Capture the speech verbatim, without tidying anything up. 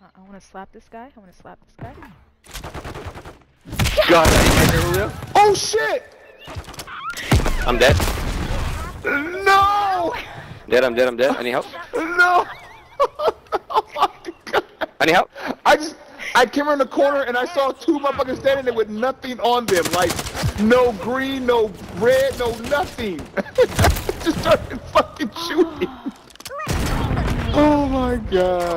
I, I want to slap this guy. I want to slap this guy. God, I didn't Julio. Oh shit! I'm dead. No! Dead, I'm dead, I'm dead. Any help? No! Oh my god! Any help? I just, I came around the corner and I saw two motherfuckers standing there with nothing on them. Like, no green, no red, no nothing. Just started fucking shooting. Oh my god.